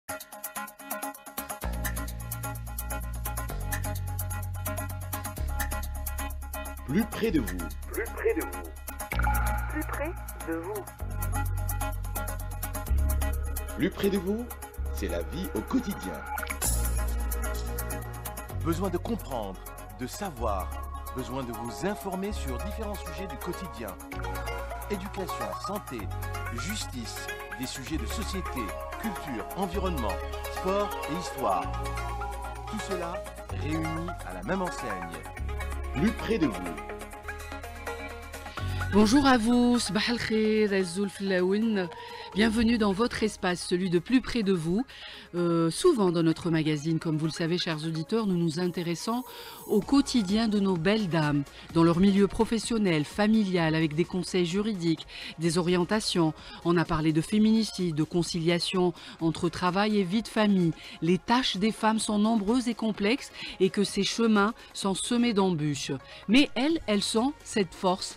Plus près de vous. Plus près de vous. Plus près de vous. Plus près de vous, c'est la vie au quotidien. Besoin de comprendre, de savoir, besoin de vous informer sur différents sujets du quotidien. Éducation, santé, justice, des sujets de société, culture, environnement, sport et histoire. Tout cela réuni à la même enseigne. Plus près de vous. Bonjour à vous, Sabah al-Khair, Azzoul Flaoun. Bienvenue dans votre espace, celui de plus près de vous. Souvent dans notre magazine, comme vous le savez, chers auditeurs, nous nous intéressons au quotidien de nos belles dames, dans leur milieu professionnel, familial, avec des conseils juridiques, des orientations. On a parlé de féminicide, de conciliation entre travail et vie de famille. Les tâches des femmes sont nombreuses et complexes et que ces chemins sont semés d'embûches. Mais elles ont cette force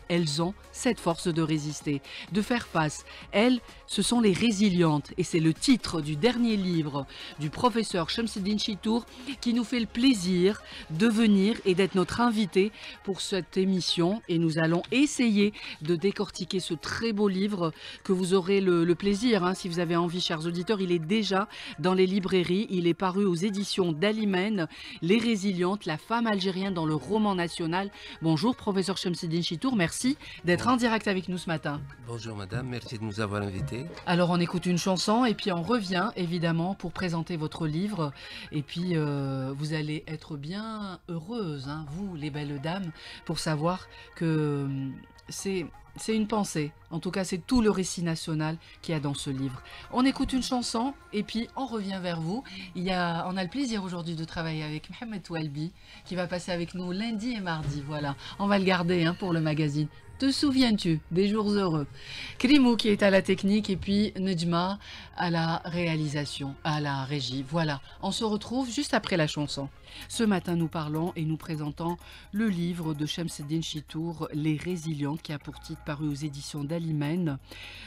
de résister, de faire face. Elles, ce sont les résilientes et c'est le titre du dernier livre du professeur Shamseddine Chitour qui nous fait le plaisir de venir et d'être notre invité pour cette émission et nous allons essayer de décortiquer ce très beau livre que vous aurez le plaisir, si vous avez envie, chers auditeurs. Il est déjà dans les librairies, il est paru aux éditions d'Alimène, Les Résilientes, la femme algérienne dans le roman national. Bonjour professeur Shamseddine Chitour, merci d'être en direct avec nous ce matin. Bonjour madame, merci de nous avoir invités. Alors on écoute une chanson et puis on revient évidemment pour présenter votre livre et puis vous allez être bien heureuse, vous les belles dames, pour savoir que c'est une pensée. En tout cas, c'est tout le récit national qu'il y a dans ce livre. On écoute une chanson et puis on revient vers vous. On a le plaisir aujourd'hui de travailler avec Mohamed Toualbi qui va passer avec nous lundi et mardi. Voilà, on va le garder pour le magazine. Te souviens-tu des jours heureux? Krimou qui est à la technique et puis Nejma à la réalisation, à la régie. Voilà, on se retrouve juste après la chanson. Ce matin, nous parlons et nous présentons le livre de Shamseddine Chitour, Les Résilientes, qui a pour titre paru aux éditions d'Alimène.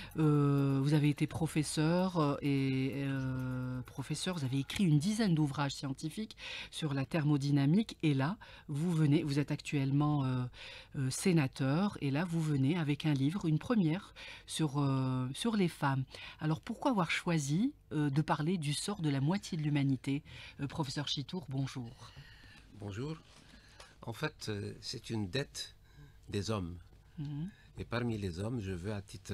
Vous avez été professeur vous avez écrit une dizaine d'ouvrages scientifiques sur la thermodynamique et là, vous êtes actuellement sénateur et là, vous venez avec un livre, une première sur les femmes. Alors, pourquoi avoir choisi de parler du sort de la moitié de l'humanité? Professeur Chitour, bonjour. Bonjour. En fait, c'est une dette des hommes. Et parmi les hommes, je veux à titre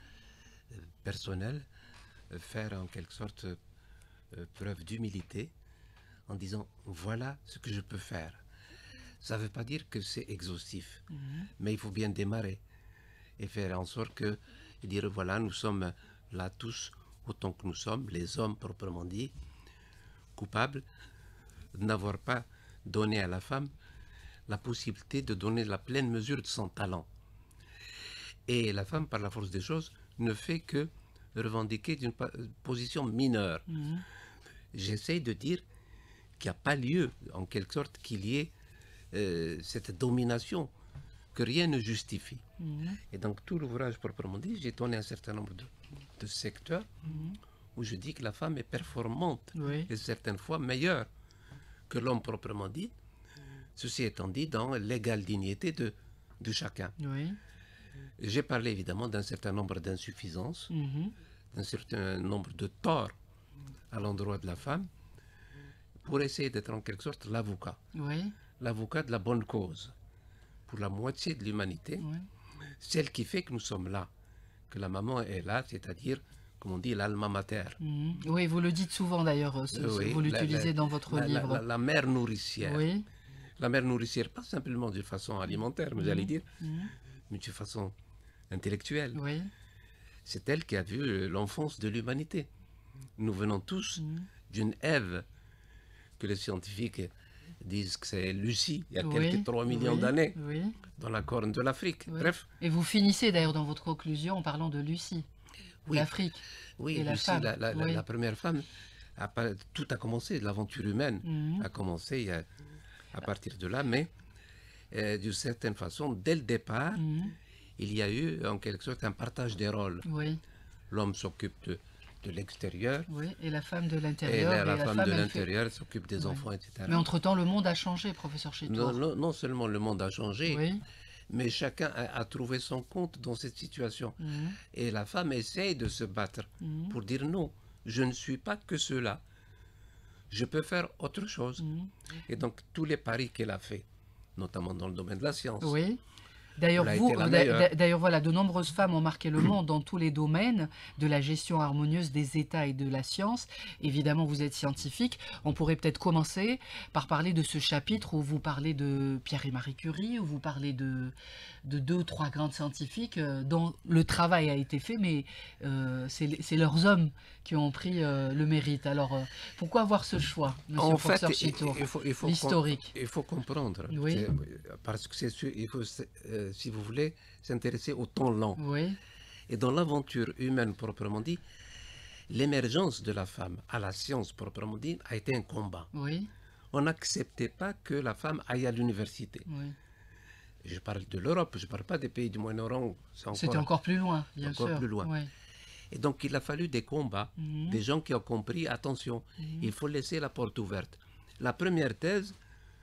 personnel faire en quelque sorte preuve d'humilité en disant voilà ce que je peux faire. Ça ne veut pas dire que c'est exhaustif, mais il faut bien démarrer et faire en sorte que dire voilà, nous sommes là tous autant que nous sommes, les hommes proprement dit, coupables de n'avoir pas donné à la femme la possibilité de donner la pleine mesure de son talent. Et la femme, par la force des choses, ne fait que revendiquer d'une position mineure. J'essaie de dire qu'il n'y a pas lieu, en quelque sorte, qu'il y ait cette domination que rien ne justifie. Et donc tout l'ouvrage proprement dit, j'ai donné un certain nombre de secteurs où je dis que la femme est performante et certaines fois meilleure que l'homme proprement dit. Ceci étant dit, dans l'égale dignité de chacun. J'ai parlé évidemment d'un certain nombre d'insuffisances, d'un certain nombre de torts à l'endroit de la femme, pour essayer d'être en quelque sorte l'avocat. L'avocat de la bonne cause, pour la moitié de l'humanité, celle qui fait que nous sommes là, que la maman est là, c'est-à-dire, comme on dit, l'alma mater. Oui, vous le dites souvent d'ailleurs, vous l'utilisez dans votre livre. La mère nourricière. La mère nourricière, pas simplement de façon alimentaire, mais j'allais dire, mais de façon intellectuelle. C'est elle qui a vu l'enfance de l'humanité. Nous venons tous d'une Ève, que les scientifiques disent que c'est Lucie, il y a quelques 3 millions d'années, dans la corne de l'Afrique. Bref. Et vous finissez d'ailleurs dans votre conclusion en parlant de Lucie, l'Afrique. Et Lucie, la première femme, tout a commencé, l'aventure humaine a commencé à partir de là, mais d'une certaine façon, dès le départ, il y a eu en quelque sorte un partage des rôles. L'homme s'occupe de l'extérieur. Oui, et la femme de Et l'intérieur. la femme de elle fait- l'intérieur s'occupe des Ouais. enfants, etc. Mais entre-temps, le monde a changé, professeur Chitour. Non seulement le monde a changé, Oui. mais chacun a trouvé son compte dans cette situation. Mhm. Et la femme essaye de se battre Mhm. pour dire non, je ne suis pas que cela. Je peux faire autre chose. Mhm. Et donc, tous les paris qu'elle a fait, notamment dans le domaine de la science, Oui. D'ailleurs, Elle a vous, été la meilleure. d'ailleurs, voilà, de nombreuses femmes ont marqué le monde dans tous les domaines de la gestion harmonieuse des États et de la science. Évidemment, vous êtes scientifique. On pourrait peut-être commencer par parler de ce chapitre où vous parlez de Pierre et Marie Curie, où vous parlez de 2 ou 3 grandes scientifiques dont le travail a été fait, mais c'est leurs hommes qui ont pris le mérite. Alors, pourquoi avoir ce choix, monsieur le en fait, professeur Chitour, il faut l'historique? il faut comprendre. Oui. Parce que c'est sûr, il faut, si vous voulez, s'intéresser au temps long. Oui, Et dans l'aventure humaine proprement dit, l'émergence de la femme à la science proprement dit a été un combat. oui, On n'acceptait pas que la femme aille à l'université. oui. Je parle de l'Europe, je ne parle pas des pays du Moyen-Orient. C'était encore plus loin, bien encore sûr. plus loin. Oui. Et donc il a fallu des combats, Mhm. des gens qui ont compris, attention, il faut laisser la porte ouverte. La première thèse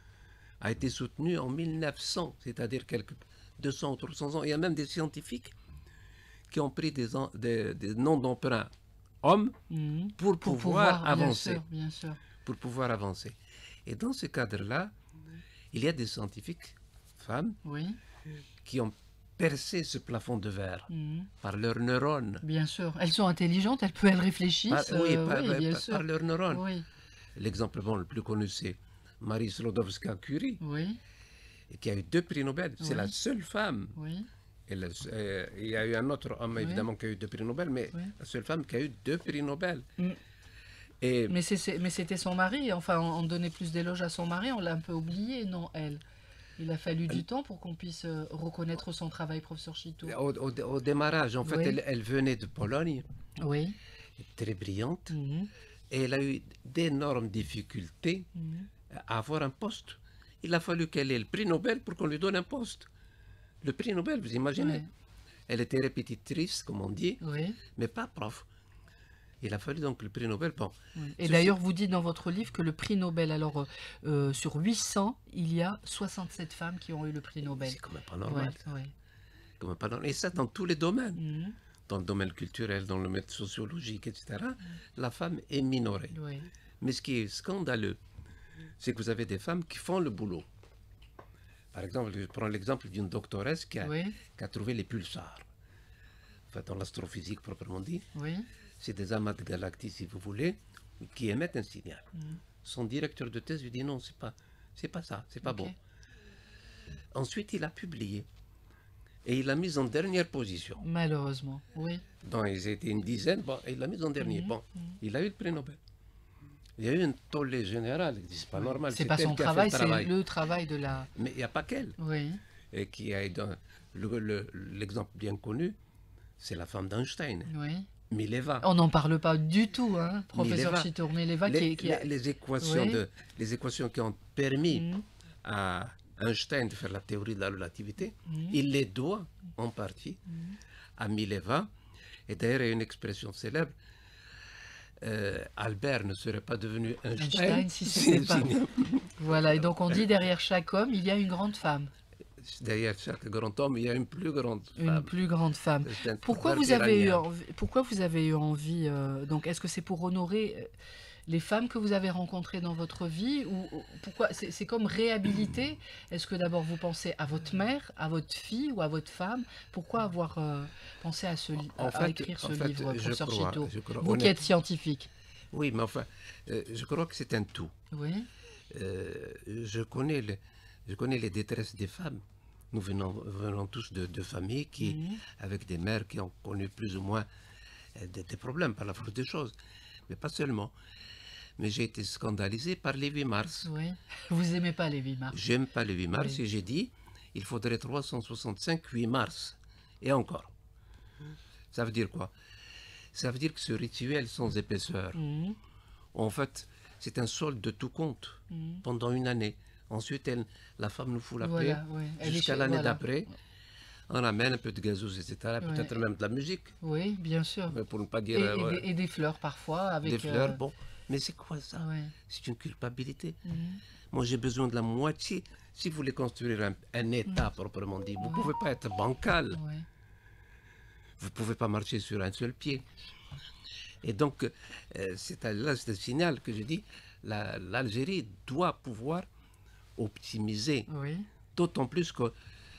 a été soutenue en 1900, c'est-à-dire quelques 200 ou 300 ans. Il y a même des scientifiques qui ont pris des noms d'emprunt hommes Mhm. pour pouvoir avancer. Bien sûr. Pour pouvoir avancer. Et dans ce cadre-là, il y a des scientifiques, femmes, Oui, qui ont percé ce plafond de verre mhm. par leurs neurones. Bien sûr. Elles sont intelligentes, elles réfléchissent. Oui, bien sûr. par leurs neurones. Oui, L'exemple le plus connu, c'est Marie Sklodowska-Curie, oui, qui a eu 2 prix Nobel. C'est Oui. la seule femme. oui. Il y a eu un autre homme, Oui. évidemment, qui a eu 2 prix Nobel, mais Oui. la seule femme qui a eu 2 prix Nobel. Mm. Et Mais c'était son mari. Enfin, on donnait plus d'éloges à son mari. On l'a un peu oublié, non, elle. Il a fallu du temps pour qu'on puisse reconnaître son travail, professeur Chitour. au démarrage, en fait, Oui. elle venait de Pologne, Oui. très brillante, Mhm. et elle a eu d'énormes difficultés Mhm. à avoir un poste. Il a fallu qu'elle ait le prix Nobel pour qu'on lui donne un poste. Le prix Nobel, vous imaginez? Ouais. Elle était répétitrice, comme on dit, Oui. mais pas prof. Il a fallu donc le prix Nobel. Bon, Oui. Et Ceci- d'ailleurs, vous dites dans votre livre que le prix Nobel, alors sur 800, il y a 67 femmes qui ont eu le prix Nobel. c'est quand même pas normal. Ouais, ouais. Quand même pas normal. Et ça dans tous les domaines. Mhm. Dans le domaine culturel, dans le domaine sociologique, etc. La femme est minorée. Ouais. Mais ce qui est scandaleux, c'est que vous avez des femmes qui font le boulot. Par exemple, je prends l'exemple d'une doctoresse qui Oui, a trouvé les pulsars. Enfin, dans l'astrophysique proprement dit, oui. c'est des amas de galaxies, si vous voulez, qui émettent un signal. Son directeur de thèse lui dit non, c'est pas ça, c'est pas Ok. bon. Ensuite, il a publié. Et il l'a mise en dernière position. Malheureusement, oui. Donc, ils étaient une dizaine, bon, et il l'a mise en dernier. Bon, il a eu le prix Nobel. Il y a eu une tollée générale, il dit, c'est pas normal. C'est pas elle son qui a fait travail, le travail. c'est le travail de la... Mais il n'y a pas qu'elle. Oui, Et qui a eu l'exemple bien connu, c'est la femme d'Einstein, oui. Mileva. On n'en parle pas du tout, hein, professeur Mileva. Chitour Mileva, qui a... Les équations, Oui. les équations qui ont permis Mhm. à Einstein de faire la théorie de la relativité, il les doit en partie à Mileva. Et d'ailleurs, il y a une expression célèbre, Albert ne serait pas devenu Einstein, Einstein, si c'était pas... Voilà, et donc on dit derrière chaque homme, il y a une grande femme, Derrière chaque grand homme, il y a une plus grande une femme. plus grande femme. C'est un Pourquoi proverbe vous avez eu iranien. envie, pourquoi vous avez eu envie donc est-ce que c'est pour honorer les femmes que vous avez rencontrées dans votre vie ou pourquoi c'est comme réhabiliter? Est-ce que d'abord vous pensez à votre mère, à votre fille ou à votre femme? Pourquoi avoir pensé à, à écrire ce livre, professeur Chitour? je crois Vous qui êtes scientifique. Oui, mais enfin, je crois que c'est un tout. Oui, Je connais les détresses des femmes. Nous venons tous de familles qui, avec des mères qui ont connu plus ou moins des problèmes par la force des choses. Mais pas seulement. Mais j'ai été scandalisé par les 8 mars. oui. Vous aimez pas les 8 mars? J'aime pas les 8 mars Oui. et j'ai dit il faudrait 365 8 mars. Et encore. Ça veut dire quoi? Ça veut dire que ce rituel sans épaisseur, Mhm. en fait, c'est un solde de tout compte pendant une année. Ensuite, la femme nous fout la Voilà, paix oui. Elle est jusqu'à chez- l'année voilà. d'après. On amène un peu de gazous, etc. Peut-être même de la musique, Oui, bien sûr. pour ne pas dire voilà, Et des fleurs parfois avec des fleurs. Bon, mais c'est quoi ça? ouais. C'est une culpabilité. Moi, j'ai besoin de la moitié. Si vous voulez construire un État proprement dit, vous ne pouvez pas être bancal. Ouais. Vous ne pouvez pas marcher sur un seul pied. Et donc, c'est là c'est le signal que je dis, l'Algérie doit pouvoir optimiser, Oui. d'autant plus que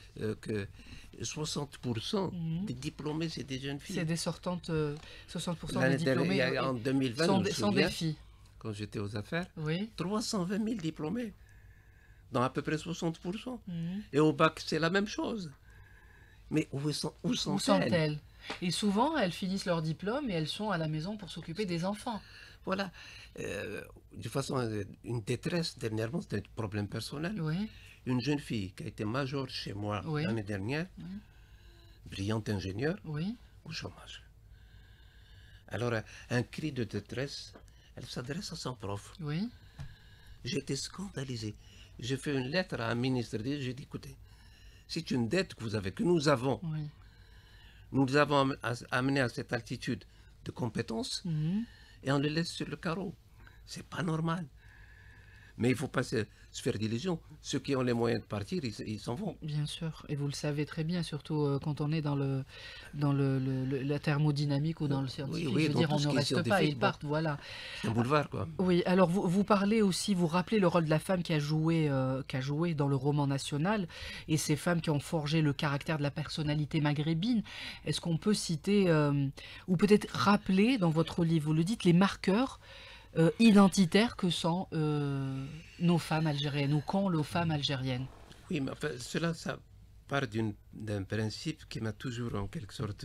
60% des diplômés, c'est des jeunes filles. C'est des sortantes, 60% des L'année diplômés dernière, en 2020, sont, je me sont des souviens, filles. quand j'étais aux affaires, Oui. 320 000 diplômés, dans à peu près 60%. Mhm. Et au bac, c'est la même chose. Mais où Où sont-elles? sont-elles? Et souvent, elles finissent leur diplôme et elles sont à la maison pour s'occuper des enfants. Voilà. De façon, une détresse, dernièrement, c'était un problème personnel. Oui. Une jeune fille qui a été majeure chez moi Oui. l'année dernière, brillante ingénieure, Oui. au chômage. Alors, un cri de détresse, elle s'adresse à son prof. Oui. J'étais scandalisé. J'ai fait une lettre à un ministre, j'ai dit, écoutez, c'est une dette que vous avez, que nous avons. Oui. Nous les avons amenés à cette altitude de compétences Mhm. et on les laisse sur le carreau. C'est pas normal. Mais il ne faut pas se faire d'illusions. Ceux qui ont les moyens de partir, ils s'en vont. Bien sûr, et vous le savez très bien, surtout quand on est dans la thermodynamique ou dans le scientifique. oui, Je veux dans dire, tout on ce ne qui est reste pas, scientifique, ils bon. partent, voilà. C'est un boulevard, quoi. Oui, alors vous parlez aussi, vous rappelez le rôle de la femme qui a joué dans le roman national, et ces femmes qui ont forgé le caractère de la personnalité maghrébine. Est-ce qu'on peut citer, ou peut-être rappeler dans votre livre, vous le dites, les marqueurs identitaires que sont nos femmes algériennes, ou qu'ont nos femmes algériennes? Oui, mais enfin, cela, ça part d'un principe qui m'a toujours, en quelque sorte,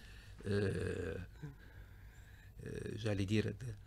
j'allais dire,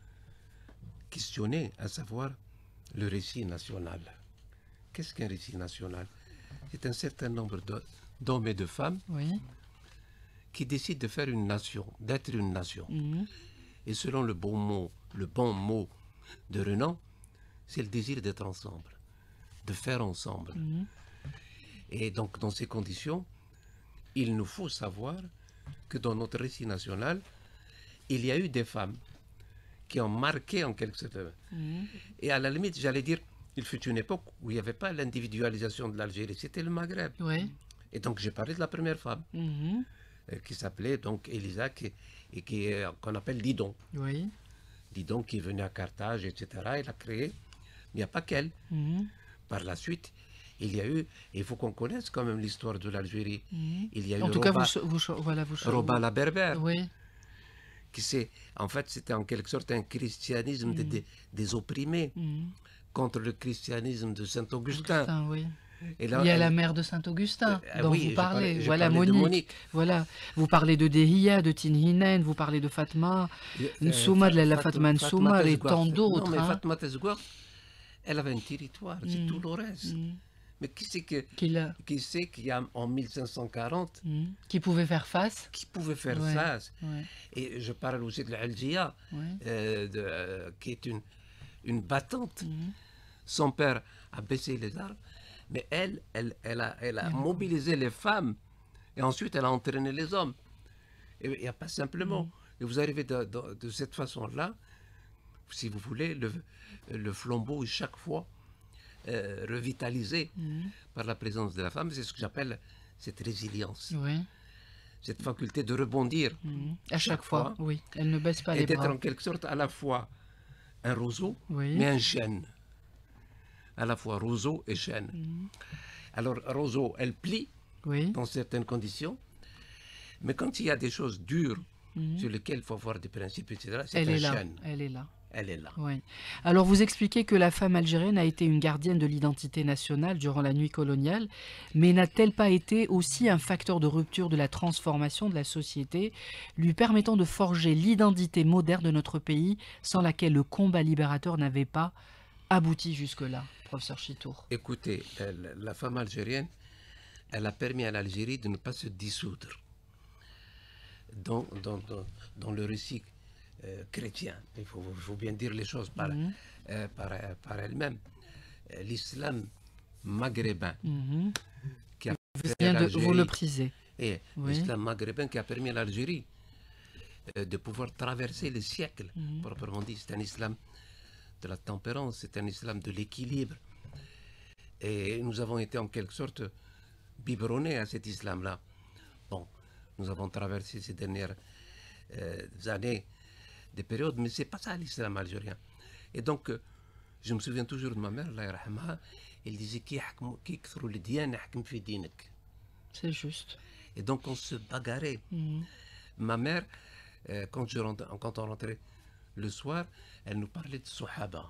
questionné, à savoir le récit national. Qu'est-ce qu'un récit national? C'est un certain nombre d'hommes et de femmes Oui. qui décident de faire une nation, d'être une nation. Mhm. Et selon le bon mot de Renan, c'est le désir d'être ensemble, de faire ensemble. Mhm. Et donc, dans ces conditions, il nous faut savoir que dans notre récit national, il y a eu des femmes qui ont marqué en quelque sorte. Mhm. Et à la limite, j'allais dire, il fut une époque où il n'y avait pas l'individualisation de l'Algérie, c'était le Maghreb. Oui. Et donc, j'ai parlé de la première femme, Mhm. qui s'appelait donc Elisa, qu'on appelle Didon. Oui. Didon qui est venue à Carthage, etc. Elle a créé. Il n'y a pas qu'elle. Mhm. Par la suite, il y a eu, il faut qu'on connaisse quand même l'histoire de l'Algérie. Mhm. Il y a eu En tout cas, Roba vous la Berbère, Oui. en fait, c'était en quelque sorte un christianisme des opprimés Mhm. contre le christianisme de Saint-Augustin. Augustin, oui. Et là, Il y a la mère de Saint-Augustin dont oui, vous parlez. j'ai Voilà, parlé de Monique. Voilà. Vous parlez de Dehia, de Tinhinen, vous parlez de Fatma, Nsouma, de la Fatma Nsouma et tant d'autres. Non, mais hein. Fatma Tezgouar, elle avait un territoire, c'est tout le reste. Mhm. Mais qui c'est qu'il y a en 1540 Mhm. Qui pouvait faire face. qui pouvait faire Ouais. ça? Ouais. Et je parle aussi de l'Algia, Ouais. qui est une battante. Mhm. Son père a baissé les armes, mais elle a mobilisé les femmes et ensuite elle a entraîné les hommes. Et il n'y a pas simplement. Et vous arrivez de cette façon-là, si vous voulez, le flambeau est chaque fois revitalisé par la présence de la femme. C'est ce que j'appelle cette résilience, Oui. cette faculté de rebondir Mhm. À chaque fois, oui. Elle ne baisse pas et les d'être bras. en quelque sorte à la fois un roseau, Oui. mais un chêne. À la fois roseau et chêne. Alors, roseau, elle plie Oui. dans certaines conditions, mais quand il y a des choses dures sur lesquelles il faut avoir des principes, etc., c'est Elle un est là. chêne. Elle est là. Elle est là. Oui. Alors vous expliquez que la femme algérienne a été une gardienne de l'identité nationale durant la nuit coloniale, mais n'a-t-elle pas été aussi un facteur de rupture de la transformation de la société, lui permettant de forger l'identité moderne de notre pays, sans laquelle le combat libérateur n'avait pas abouti jusque-là, professeur Chitour? Écoutez, la femme algérienne, elle a permis à l'Algérie de ne pas se dissoudre dans le récit chrétien. Il faut bien dire les choses par elle-même. L'islam maghrébin Mhm. qui a Vous fait venez de l'Algérie vous le préciser. Et Oui. l'islam maghrébin qui a permis à l'Algérie de pouvoir traverser les siècles, proprement dit. C'est un islam de la tempérance, c'est un islam de l'équilibre. Et nous avons été en quelque sorte biberonnés à cet islam-là. Bon, nous avons traversé ces dernières années des périodes, mais c'est pas ça l'islam algérien. Et donc, je me souviens toujours de ma mère, Allah yarhamha, elle disait Ki yakthru al-diyan yahkem fi dinek. C'est juste. Et donc on se bagarrait. Ma mère, quand on rentrait le soir, elle nous parlait de Sahaba.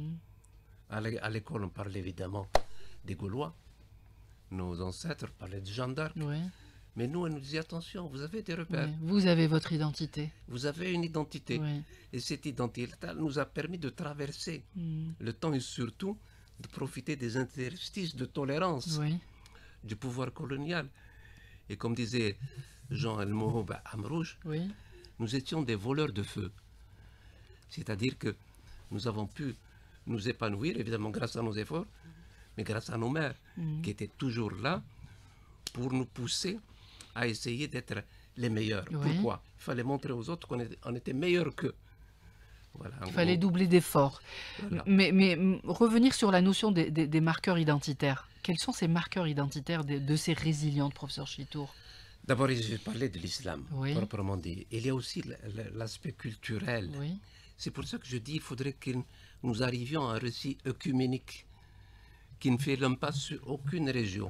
À l'école, on parlait évidemment des Gaulois. Nos ancêtres parlaient de Jeanne d'Arc. Oui. Mais nous, elle nous disait attention, vous avez des repères, Oui. Vous avez votre identité. vous avez une identité. Oui. Et cette identité nous a permis de traverser le temps et surtout de profiter des interstices de tolérance Oui. du pouvoir colonial. Et comme disait Jean El-Mohoub Amrouche, Oui. nous étions des voleurs de feu. C'est-à-dire que nous avons pu nous épanouir, évidemment grâce à nos efforts, mais grâce à nos mères, qui étaient toujours là pour nous pousser à essayer d'être les meilleurs. Oui. Pourquoi? Il fallait montrer aux autres qu'on était meilleurs qu'eux. Voilà, en Il fallait gros. doubler d'efforts. Voilà. Mais revenir sur la notion des marqueurs identitaires. Quels sont ces marqueurs identitaires de ces résilientes, professeur Chitour? D'abord, je parlais de l'islam, Oui. proprement dit. Il y a aussi l'aspect culturel. Oui. C'est pour ça que je dis qu'il faudrait que nous arrivions à un récit œcuménique qui ne fait l'homme pas sur aucune région.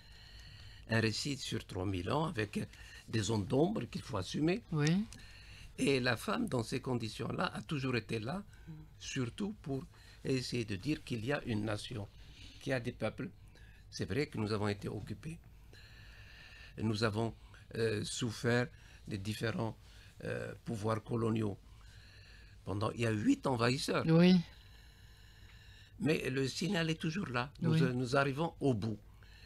Un récit sur 3000 ans avec des zones d'ombre qu'il faut assumer. Oui. Et la femme, dans ces conditions-là, a toujours été là, surtout pour essayer de dire qu'il y a une nation, qu'il y a des peuples. C'est vrai que nous avons été occupés. Nous avons souffert des différents pouvoirs coloniaux. Il y a 8 envahisseurs. Oui. Mais le signal est toujours là. Oui. Nous arrivons au bout.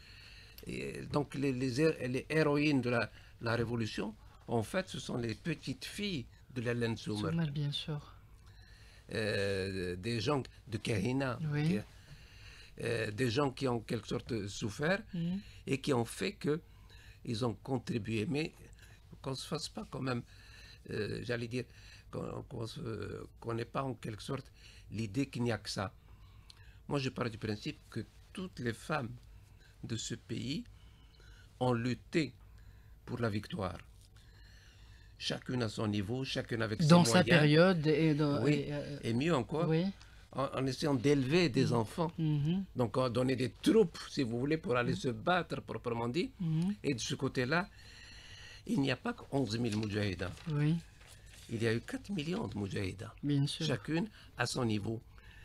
Et donc les héroïnes de la Révolution, en fait, ce sont les petites filles de la laine Soumer. Soumal, bien sûr. Des gens de Kahina, Oui. des gens qui ont en quelque sorte souffert et qui ont fait qu'ils ont contribué. Mais qu'on ne se fasse pas quand même, j'allais dire, qu'on n'ait pas en quelque sorte l'idée qu'il n'y a que ça. Moi, je pars du principe que toutes les femmes de ce pays ont lutté pour la victoire. Chacune à son niveau, chacune avec ses Dans moyens. sa période. Oui. Et mieux encore, Oui. en essayant d'élever des enfants. Mhm. Donc, on donner des troupes, si vous voulez, pour aller se battre, proprement dit. Et de ce côté-là, il n'y a pas que 11 000 moudjahidins. Oui, Il y a eu 4 millions de moudjahidins. bien sûr. Chacune à son niveau.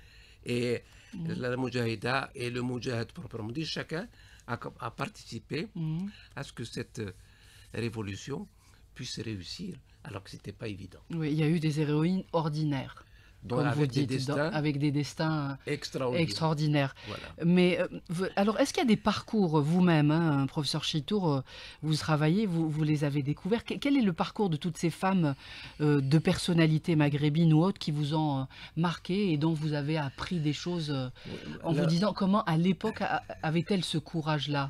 Et la moudjahida et le moudjahid, proprement dit, chacun a participé à ce que cette révolution puisse réussir, alors que ce n'était pas évident. Oui, il y a eu des héroïnes ordinaires, Donc, comme vous avec des dites, destins avec des destins extraordinaires. extraordinaires. Voilà. Mais alors, est-ce qu'il y a des parcours, vous-même, hein, professeur Chitour, vous travaillez, vous les avez découverts. Quel est le parcours de toutes ces femmes de personnalités maghrébines ou autres qui vous ont marqué et dont vous avez appris des choses en vous disant comment, à l'époque, avait-elle ce courage-là?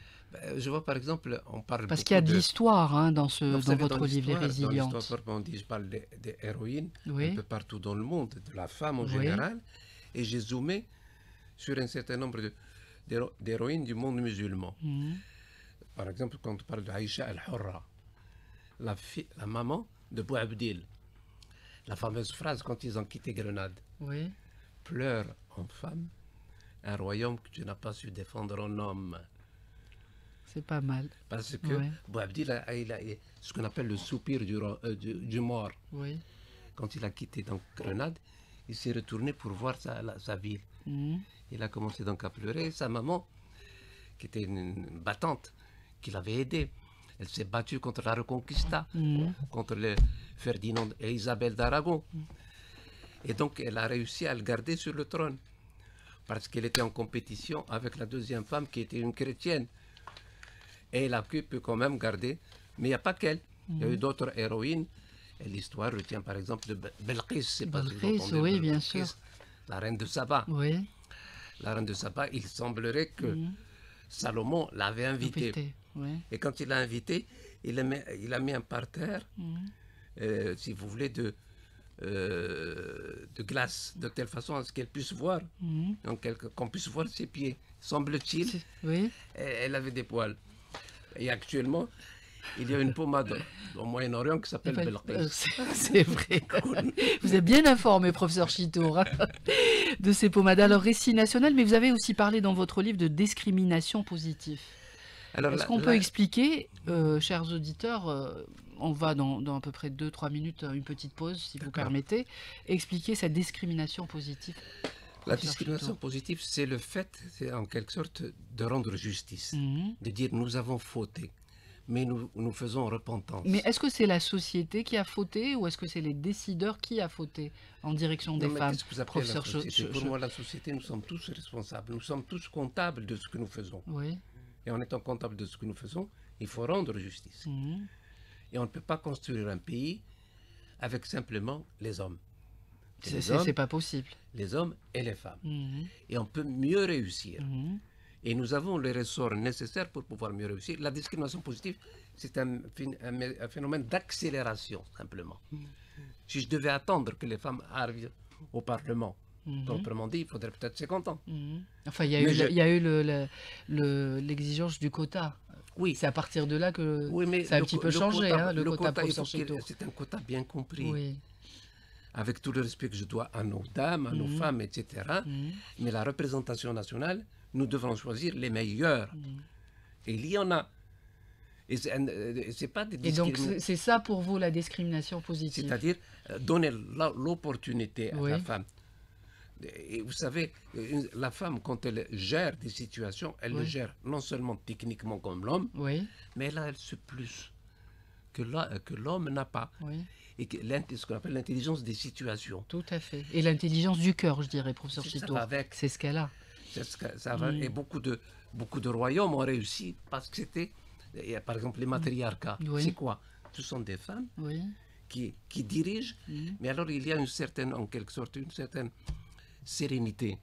Je vois par exemple, on parle Parce qu'il y a de l'histoire hein, dans Vous savez, votre livre, Les Dans Résilientes. l'histoire, proprement dit, je parle des héroïnes Oui. un peu partout dans le monde, de la femme en Oui. général, et j'ai zoomé sur un certain nombre d'héroïnes du monde musulman. Par exemple, quand on parle d'Aïcha al-Hurra, la maman de Bouabdil, la fameuse phrase quand ils ont quitté Grenade, Oui. pleure en femme un royaume que tu n'as pas su défendre en homme. C'est pas mal. Parce que Ouais. Bouabdil il a ce qu'on appelle le soupir du mort. Oui. Quand il a quitté donc Grenade, il s'est retourné pour voir sa ville. Il a commencé donc à pleurer. Sa maman, qui était une battante, qui l'avait aidé, elle s'est battue contre la Reconquista, contre le Ferdinand et Isabelle d'Aragon. Et donc elle a réussi à le garder sur le trône, parce qu'elle était en compétition avec la deuxième femme qui était une chrétienne. Et elle a pu quand même garder, mais il n'y a pas qu'elle. Il y a eu d'autres héroïnes. Et l'histoire retient par exemple de Belkis. C'est pas si vous Belkis, entendez oui, de bien Belkis, sûr. La reine de Saba. Oui. La reine de Saba, il semblerait que Salomon l'avait invitée. Répétez, Oui. Et quand il l'a invité, il a mis un parterre, si vous voulez, de glace, de telle façon à ce qu'elle puisse voir, qu'on puisse voir ses pieds. Semble-t-il, Oui. elle avait des poils. Et actuellement, il y a une pommade au Moyen-Orient qui s'appelle Belqis. C'est vrai. Vous êtes bien informé, professeur Chitour, hein, de ces pommades. Alors, récit national, mais vous avez aussi parlé dans votre livre de discrimination positive. Est-ce qu'on peut expliquer, chers auditeurs, on va dans à peu près 2-3 minutes, une petite pause, si vous permettez, expliquer cette discrimination positive. La discrimination positive, c'est le fait, c'est en quelque sorte, de rendre justice, de dire nous avons fauté, mais nous faisons repentance. Mais est-ce que c'est la société qui a fauté ou est-ce que c'est les décideurs qui a fauté en direction des femmes? Qu'est-ce que vous appelez la société? Pour moi, la société, nous sommes tous responsables, nous sommes tous comptables de ce que nous faisons. Oui. Et en étant comptable de ce que nous faisons, il faut rendre justice. Et on ne peut pas construire un pays avec simplement les hommes. C'est pas possible. Les hommes et les femmes. Et on peut mieux réussir. Et nous avons les ressorts nécessaires pour pouvoir mieux réussir. La discrimination positive, c'est un phénomène d'accélération, simplement. Si je devais attendre que les femmes arrivent au Parlement, proprement dit, il faudrait peut-être 50 ans. Enfin, il y a eu l'exigence du quota. Oui. C'est à partir de là que mais ça a un petit peu changé, le quota professeur Chitour. C'est un quota bien compris. Oui. Avec tout le respect que je dois à nos dames, à nos femmes, etc. Mais la représentation nationale, nous devons choisir les meilleurs. Et il y en a. Et c'est pas des discriminations. Et donc, c'est ça pour vous, la discrimination positive? C'est-à-dire donner l'opportunité à la femme. Et vous savez, la femme, quand elle gère des situations, elle le gère non seulement techniquement comme l'homme, mais elle a ce plus que l'homme n'a pas. Et ce qu'on appelle l'intelligence des situations. Tout à fait. Et l'intelligence du cœur, je dirais, professeur Chitour. C'est ce qu'elle a. Ça va. Et beaucoup de royaumes ont réussi parce que c'était, par exemple, les matriarcats. C'est quoi? Ce sont des femmes qui dirigent, mais alors il y a en quelque sorte, une certaine sérénité.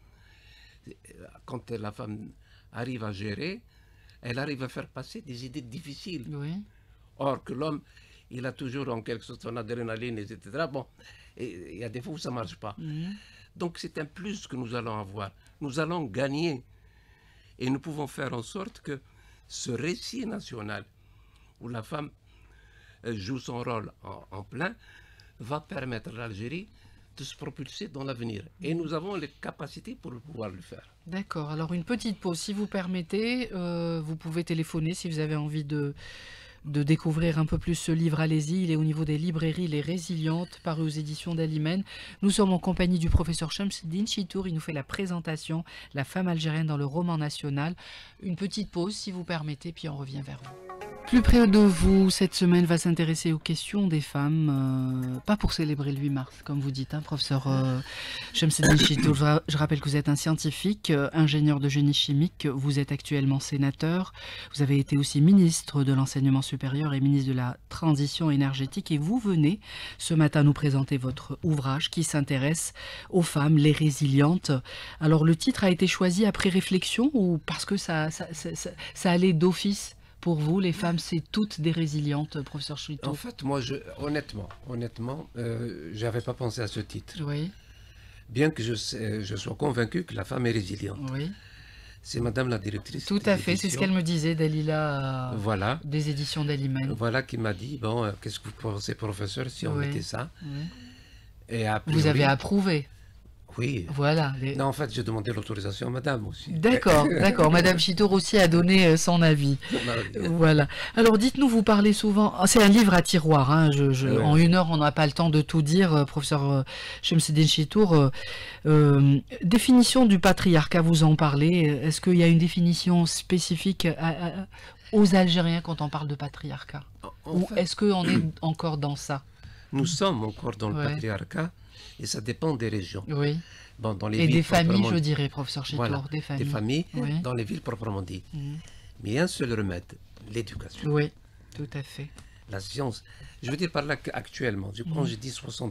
Quand la femme arrive à gérer, elle arrive à faire passer des idées difficiles. Or que l'homme, il a toujours en quelque sorte son adrénaline, etc. Bon, et il y a des fois où ça ne marche pas. Donc c'est un plus que nous allons avoir. Nous allons gagner. Et nous pouvons faire en sorte que ce récit national, où la femme joue son rôle en plein, va permettre à l'Algérie de se propulser dans l'avenir. Et nous avons les capacités pour pouvoir le faire. D'accord. Alors une petite pause, si vous permettez. Vous pouvez téléphoner si vous avez envie de découvrir un peu plus ce livre. Allez-y, il est au niveau des librairies Les Résilientes, paru aux éditions d'Alimène. Nous sommes en compagnie du professeur Chamseddine Chitour. Il nous fait la présentation, La femme algérienne dans le roman national. Une petite pause, si vous permettez, puis on revient vers vous. Plus près de vous, cette semaine va s'intéresser aux questions des femmes, pas pour célébrer le 8 mars, comme vous dites, hein, professeur Chamseddine Chitour. Je rappelle que vous êtes un scientifique, ingénieur de génie chimique, vous êtes actuellement sénateur, vous avez été aussi ministre de l'enseignement supérieur et ministre de la transition énergétique, et vous venez ce matin nous présenter votre ouvrage qui s'intéresse aux femmes, les résilientes. Alors le titre a été choisi après réflexion ou parce que ça allait d'office? Pour vous, les femmes, c'est toutes des résilientes, professeur Chitour? En fait, moi, honnêtement, j'avais pas pensé à ce titre. Oui. Bien que je sois convaincu que la femme est résiliente. Oui. C'est madame la directrice. Tout à fait, c'est ce qu'elle me disait, Dalila, des éditions d'Alimène. Voilà, qui m'a dit, bon, qu'est-ce que vous pensez, professeur, si on mettait ça? Et vous avez approuvé? Oui. Voilà. Non, en fait, j'ai demandé l'autorisation à madame aussi. D'accord, d'accord. Madame Chitour aussi a donné son avis. Voilà. Alors, dites-nous, vous parlez souvent... C'est un livre à tiroir. Hein. En une heure, on n'a pas le temps de tout dire, professeur Chamseddine Chitour. Définition du patriarcat, vous en parlez. Est-ce qu'il y a une définition spécifique aux Algériens quand on parle de patriarcat? Ou est-ce qu'on est encore dans ça? Nous sommes encore dans le patriarcat. Et ça dépend des régions. Oui. Bon, dans les et villes des familles, je dirais, professeur Chitour, voilà, des familles. Des familles dans les villes proprement dit. Mais il y a un seul remède, l'éducation. Oui, tout à fait. La science. Je veux dire par là qu'actuellement, quand je dis 60%,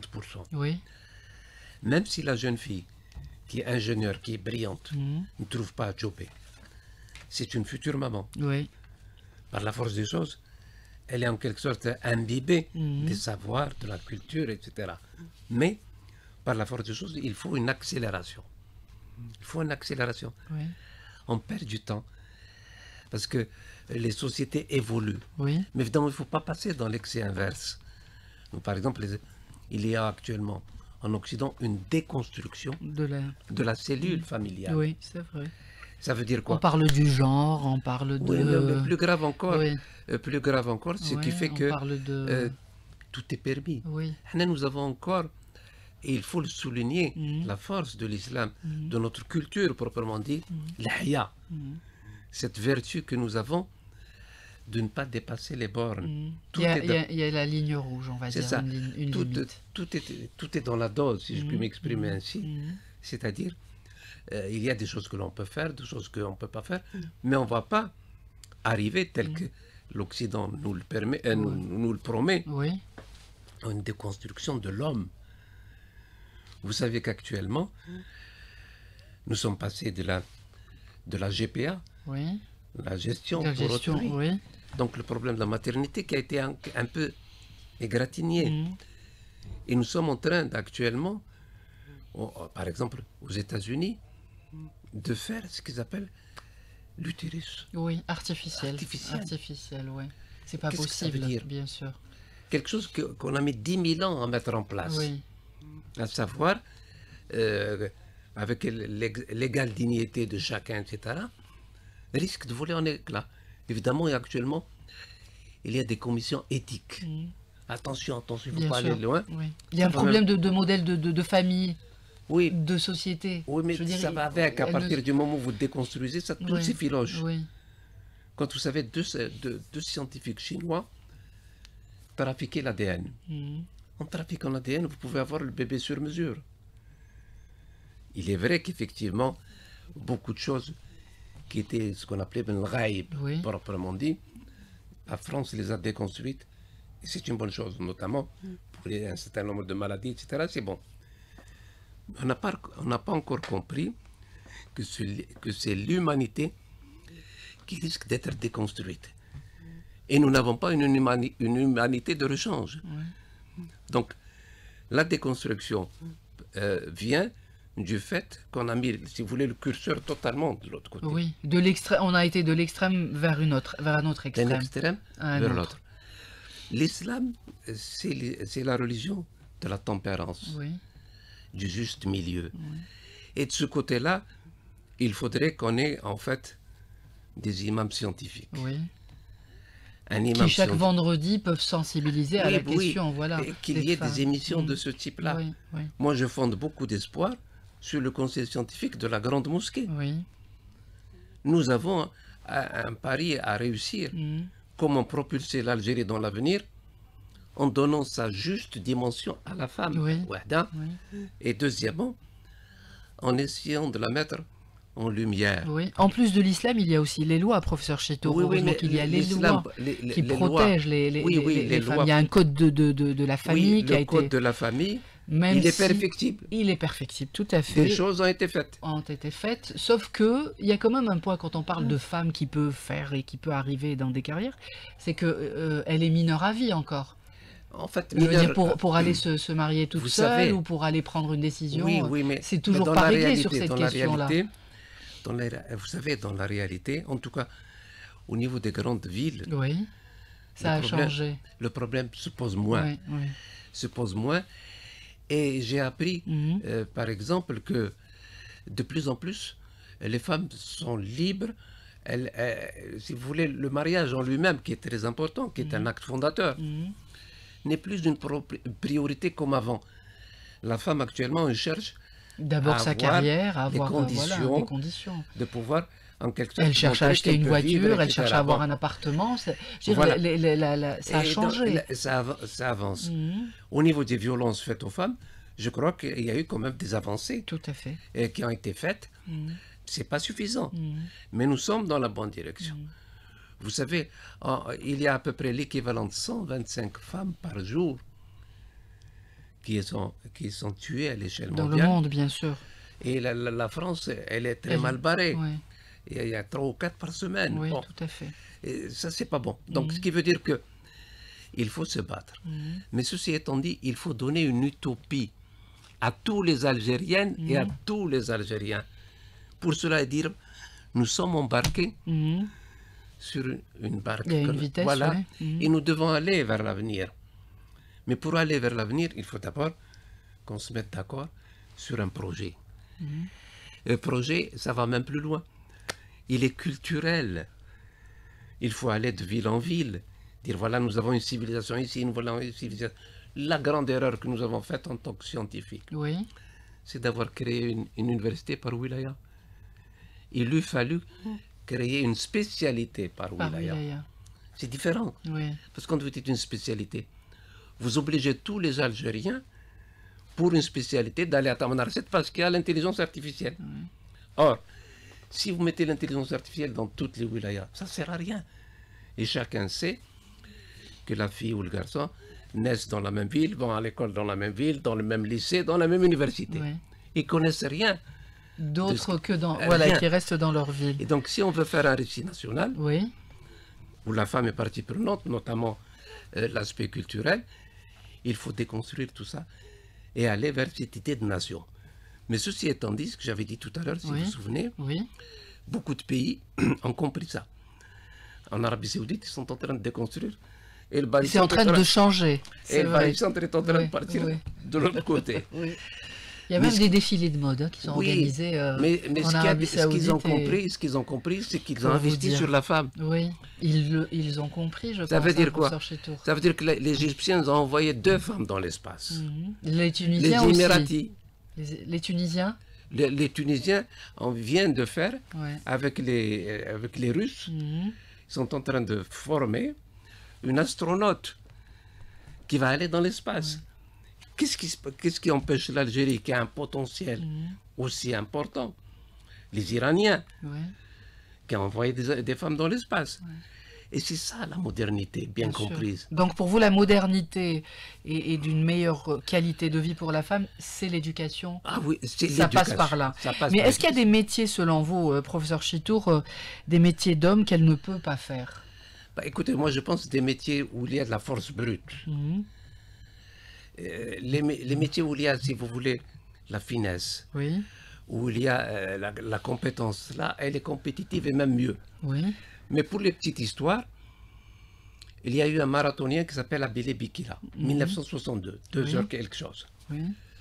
même si la jeune fille qui est ingénieure, qui est brillante, ne trouve pas à jobber, c'est une future maman. Oui. par la force des choses, elle est en quelque sorte imbibée des savoirs, de la culture, etc. Mais, par la force des choses, il faut une accélération. Il faut une accélération. Oui. On perd du temps. Parce que les sociétés évoluent. Oui. Mais évidemment, il ne faut pas passer dans l'excès inverse. Donc, par exemple, il y a actuellement en Occident une déconstruction de la cellule familiale. Oui, c'est vrai. Ça veut dire quoi? On parle du genre, on parle de... Oui, mais plus grave encore, Oui. plus grave encore, ce qui fait on que parle de... tout est permis. Oui. Nous avons encore, et il faut le souligner, la force de l'islam, de notre culture proprement dit, l'ahya, cette vertu que nous avons de ne pas dépasser les bornes. Il y a la ligne rouge, on va dire, ça. une limite. Tout est dans la dose, si je puis m'exprimer ainsi. C'est-à-dire, il y a des choses que l'on peut faire, des choses qu'on ne peut pas faire, mais on ne va pas arriver tel que l'Occident nous le permet, nous le promet, Oui. à une déconstruction de l'homme. Vous savez qu'actuellement, nous sommes passés de la GPA, Oui. la gestion La pour gestion, autrui. oui. Donc le problème de la maternité qui a été un peu égratigné. Et nous sommes en train actuellement, par exemple aux États-Unis, de faire ce qu'ils appellent l'utérus. Oui, artificiel. Artificiel. Artificiel, oui. C'est pas Qu'est-ce que ça veut possible, dire? bien sûr. Quelque chose qu'on a mis 10 000 ans à mettre en place. Oui. À savoir, avec l'égale dignité de chacun, etc., risque de voler en éclats. Évidemment, et actuellement, il y a des commissions éthiques. Attention, il ne faut Bien pas sûr. aller loin. Oui. Il y a un Ça va problème de modèle de famille, Oui, de société. oui, mais Je veux dire, ça va avec, à elle partir ne- du moment où vous déconstruisez, ça tout Oui. s'effiloche. Oui. Quand vous savez, deux scientifiques chinois trafiquaient l'ADN. En trafiquant l'ADN, vous pouvez avoir le bébé sur mesure. Il est vrai qu'effectivement, beaucoup de choses qui étaient ce qu'on appelait ben ghaib, Oui. proprement dit, la France les a déconstruites. Et c'est une bonne chose, notamment pour un certain nombre de maladies, etc. C'est bon. On n'a pas encore compris que c'est l'humanité qui risque d'être déconstruite. Et nous n'avons pas une humanité de rechange. Donc, la déconstruction vient du fait qu'on a mis, si vous voulez, le curseur totalement de l'autre côté. Oui. On a été de l'extrême vers un autre extrême. D'un extrême À un vers autre. l'autre. L'islam, c'est la religion de la tempérance, Oui. du juste milieu. Et de ce côté-là, il faudrait qu'on ait en fait des imams scientifiques. Oui. Un imam Qui chaque scientifique. vendredi peuvent sensibiliser à Oui, la oui. question. Voilà. Et qu'il y ait femmes. des émissions de ce type-là. Oui, oui, Moi, je fonde beaucoup d'espoir sur le conseil scientifique de la Grande Mosquée. oui. Nous avons un pari à réussir. Comment propulser l'Algérie dans l'avenir en donnant sa juste dimension à la femme. Oui. Wahda. Oui. Et deuxièmement, en essayant de la mettre en lumière. Oui. En plus de l'islam, il y a aussi les lois, professeur Chito. Oui, oui, Heureusement mais qu'il y a les l'islam, lois les qui lois. protègent les Les femmes. lois. Il y a un code de la famille Oui, qui a le code été... de la famille, Même il est si perfectible. Il est perfectible, tout à fait. Des choses ont été faites. Ont été faites, sauf que il y a quand même un point quand on parle de femmes qui peut faire et qui peut arriver dans des carrières, c'est que elle est mineure à vie encore. En fait, Je veux mineur- dire, pour aller se marier toute Vous seule savez- ou pour aller prendre une décision, Oui, oui, mais c'est mais toujours dans pas la réglé sur réalité, cette dans la question-là. réalité, vous savez, dans la réalité, en tout cas, au niveau des grandes villes, Oui, ça a le problème- changé. le problème se pose moins. Oui, oui. Se pose moins. Et j'ai appris, Mhm. par exemple, que de plus en plus, les femmes sont libres. Si vous voulez, le mariage en lui-même, qui est très important, qui est un acte fondateur, Mhm. n'est plus une priorité comme avant. La femme actuellement, elle cherche D'abord à sa avoir carrière, à les avoir voilà, conditions des conditions. de pouvoir, en quelque sorte, Elle cherche à montrer acheter qu'elle une peut vivre, voiture, elle etc. cherche à avoir Bon. un appartement. Je veux dire, Voilà. ça a Et changé. donc, ça avance. Mhm. Au niveau des violences faites aux femmes, je crois qu'il y a eu quand même des avancées Tout à fait. qui ont été faites. Mhm. C'est pas suffisant, Mhm. mais nous sommes dans la bonne direction. Vous savez, il y a à peu près l'équivalent de 125 femmes par jour qui sont tuées à l'échelle Dans le mondiale. monde, bien sûr. Et la France, elle est très Elle- mal barrée. Ouais. il y a 3 ou 4 par semaine. Oui, Bon. tout à fait. Et ça, c'est pas bon. Donc, ce qui veut dire que il faut se battre. Mais ceci étant dit, il faut donner une utopie à tous les Algériennes et à tous les Algériens. Pour cela dire, nous sommes embarqués sur une barque. Il y a une vitesse, voilà, ouais. et nous devons aller vers l'avenir. Mais pour aller vers l'avenir, il faut d'abord qu'on se mette d'accord sur un projet. Le projet, ça va même plus loin. Il est culturel. Il faut aller de ville en ville. Dire voilà, nous avons une civilisation ici, nous voilà une civilisation. La grande erreur que nous avons faite en tant que scientifiques, Oui, c'est d'avoir créé une université par wilaya. Il eût fallu créer une spécialité par par wilaya. wilaya. C'est différent. Oui, Parce que quand vous dites une spécialité, vous obligez tous les Algériens, pour une spécialité, d'aller à Tamanrasset parce qu'il y a l'intelligence artificielle. Or, si vous mettez l'intelligence artificielle dans toutes les wilayas, ça ne sert à rien. Et chacun sait que la fille ou le garçon naissent dans la même ville, vont à l'école dans la même ville, dans le même lycée, dans la même université. oui. Ils ne connaissent rien. D'autres que dans... Rien. Voilà, qui restent dans leur ville. Et donc, si on veut faire un récit national, Oui, où la femme est partie prenante, notamment l'aspect culturel, il faut déconstruire tout ça et aller vers cette idée de nation. Mais ceci étant dit, ce que j'avais dit tout à l'heure, si Oui. vous vous souvenez, oui, beaucoup de pays ont compris ça. En Arabie Saoudite, ils sont en train de déconstruire. Et le c'est en train de changer. Et C'est le vrai. barycentre est en train Oui, de partir oui. de l'autre côté. Il y a Mais même ce des défilés de mode qui sont Oui, organisés mais en ce Arabie ce qu'ils ont Saoudite. compris, c'est qu'ils ont Comment vous investi dire sur la femme. Oui, ils ont compris, je pense. Ça veut dire hein, quoi? professeur Chitour. Ça veut dire que les Égyptiens ont envoyé 2 femmes dans l'espace. Les Les Tunisiens aussi. Émiratis. Les Tunisiens. Les Tunisiens viennent de faire Ouais. avec les Russes. Ils sont en train de former une astronaute qui va aller dans l'espace. Qu'est-ce qui empêche l'Algérie, qui a un potentiel aussi important? Les Iraniens, Ouais. qui ont envoyé des femmes dans l'espace. Et c'est ça la modernité, bien Bien sûr. comprise. Donc pour vous, la modernité et d'une meilleure qualité de vie pour la femme, c'est l'éducation. Ah oui, c'est Ça passe l'éducation. par là. Ça passe Mais par est-ce qu'il y a des métiers, selon vous, professeur Chitour, des métiers d'hommes qu'elle ne peut pas faire? Bah, écoutez, moi je pense des métiers où il y a de la force brute. Les métiers où il y a, si vous voulez, la finesse, Oui, où il y a la compétence, là, elle est compétitive et même mieux. oui, Mais pour les petites histoires, il y a eu un marathonien qui s'appelle Abele Bikila, 1962, 2 heures quelque chose. oui.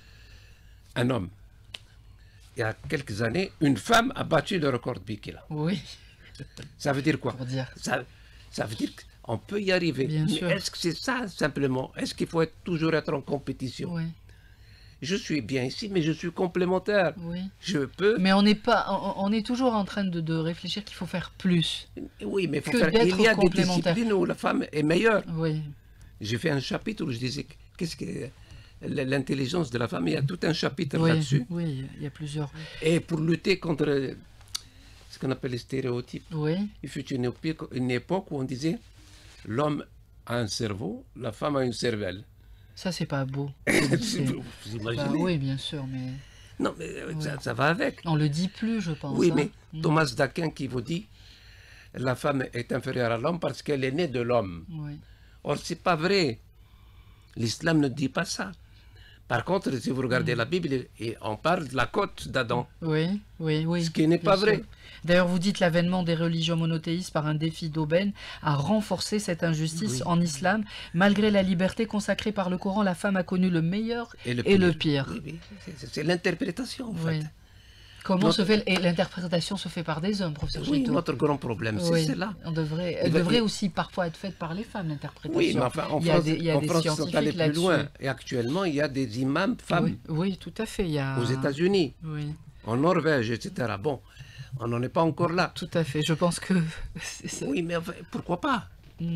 Un homme. Il y a quelques années, une femme a battu le record de Bikila. Oui, Ça veut dire quoi? pour dire. Ça veut dire qu'on peut y arriver. Bien Mais sûr. est-ce que c'est ça simplement? Est-ce qu'il faut toujours être en compétition? Oui, Je suis bien ici, mais je suis complémentaire. oui. Je peux. Mais on n'est pas, on est toujours en train de réfléchir qu'il faut faire plus. Oui, mais que d'être il y a des complémentaire. disciplines où la femme est meilleure. Oui, J'ai fait un chapitre où je disais qu'est-ce que l'intelligence de la femme. Il y a tout un chapitre oui, là-dessus. oui, il y a plusieurs. Et pour lutter contre ce qu'on appelle les stéréotypes, Oui, il fut une époque où on disait l'homme a un cerveau, la femme a une cervelle. ça c'est pas beau. Vous Bah imaginez? oui, bien sûr, mais Non, mais ça va avec. on le dit plus, je pense. Oui, hein. mais Thomas d'Aquin qui vous dit la femme est inférieure à l'homme parce qu'elle est née de l'homme. Oui, Or, c'est pas vrai. L'islam ne dit pas ça. Par contre, si vous regardez la Bible, on parle de la côte d'Adam. oui, oui, oui. Ce qui n'est bien pas sûr. vrai. D'ailleurs, vous dites l'avènement des religions monothéistes par un défi d'aubaine a renforcé cette injustice en islam. Malgré la liberté consacrée par le Coran, la femme a connu le meilleur et le pire. Oui, oui. C'est l'interprétation, en Oui. fait. Comment Notre- se fait et l'interprétation se fait par des hommes, professeur Oui, Chitour. notre grand problème, c'est Oui, cela. elle Il va- devrait il- aussi parfois être faite par les femmes, l'interprétation. Oui, mais enfin, en il y a France, des, il y a en des France, ils sont allés scientifiques plus là-dessus. loin. Et actuellement, il y a des imams femmes Oui, oui, tout à fait. Il y a... aux États-Unis, Oui, en Norvège, etc. Bon, on n'en est pas encore là. tout à fait. Je pense que... c'est ça. Oui, mais enfin, pourquoi pas?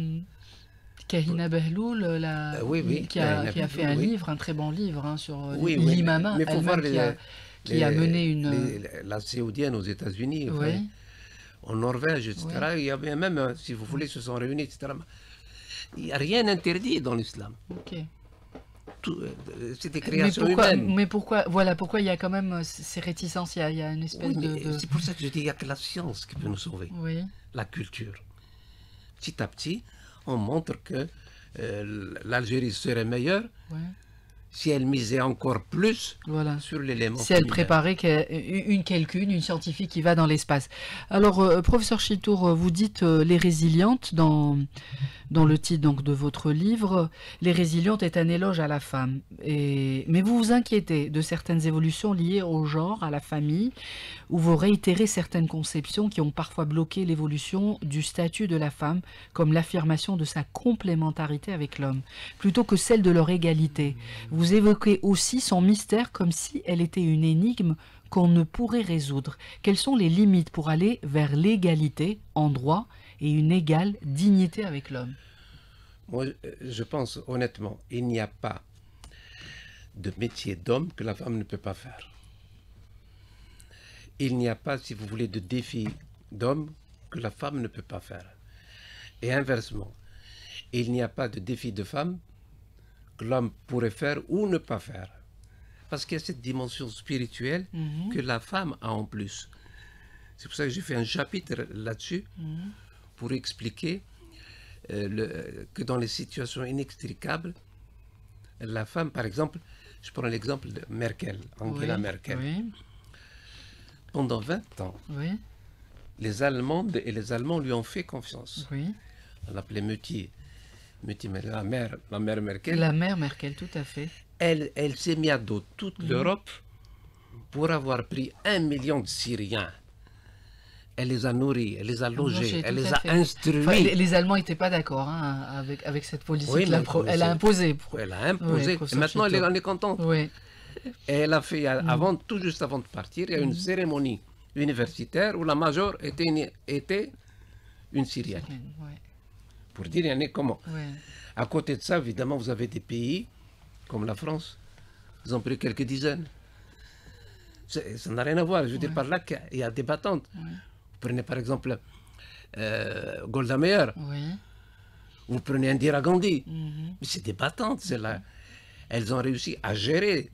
Kahina Behloul, oui, oui, qui a Kahina fait un Behloul, oui. livre, un très bon livre sur Oui, oui, l'imama, mais il faut voir elle-même qui a mené une... la saoudienne aux États-Unis, enfin, Oui, en Norvège, etc. Il y avait même, si vous voulez, se sont réunis, etc. Il n'y a rien interdit dans l'islam. ok. c'est des créations humaines. Mais pourquoi, voilà, pourquoi il y a quand même ces réticences, il y a une espèce Oui, mais de... c'est pour ça que je dis, il n'y a que la science qui peut nous sauver, Oui, la culture. Petit à petit, on montre que l'Algérie serait meilleure ouais. si elle misait encore plus Voilà. sur l'élément Si elle féminin. préparait une scientifique qui va dans l'espace. Alors, professeur Chitour, vous dites les résilientes dans le titre donc, de votre livre. Les résilientes est un éloge à la femme. Mais vous vous inquiétez de certaines évolutions liées au genre, à la famille, où vous réitérez certaines conceptions qui ont parfois bloqué l'évolution du statut de la femme, comme l'affirmation de sa complémentarité avec l'homme, plutôt que celle de leur égalité. Vous évoquez aussi son mystère comme si elle était une énigme qu'on ne pourrait résoudre. Quelles sont les limites pour aller vers l'égalité en droit et une égale dignité avec l'homme? Moi, je pense honnêtement, il n'y a pas de métier d'homme que la femme ne peut pas faire. Il n'y a pas, si vous voulez, de défi d'homme que la femme ne peut pas faire. Et inversement, il n'y a pas de défi de femme que l'homme pourrait faire ou ne pas faire. Parce qu'il y a cette dimension spirituelle que la femme a en plus. C'est pour ça que j'ai fait un chapitre là-dessus pour expliquer que dans les situations inextricables, la femme, par exemple, je prends l'exemple de Merkel, Angela Merkel. Oui, Pendant 20 ans, oui, les Allemandes et les Allemands lui ont fait confiance. oui. On l'appelait Mutti. Mutti, mais la mère Merkel. La mère Merkel, tout à fait. Elle s'est mise à dos toute l'Europe pour avoir pris 1 million de Syriens. Elle les a nourris, elle les a logés, elle les a instruits. Enfin, les Allemands n'étaient pas d'accord avec cette politique. Oui, mais elle a imposé. Elle a imposé. Oui, Et maintenant, elle en est contente. Oui, Et elle a fait, tout juste avant de partir, il y a une cérémonie universitaire où la major était une Syrienne. oui, Pour dire, il y en est comment. oui. À côté de ça, évidemment, vous avez des pays comme la France. Ils ont pris quelques dizaines. Ça n'a rien à voir. Je veux dire par là qu'il y a des battantes. Vous prenez par exemple Golda Meir. Oui. Vous prenez Indira Gandhi. Mais c'est des battantes, celles-là. Elles ont réussi à gérer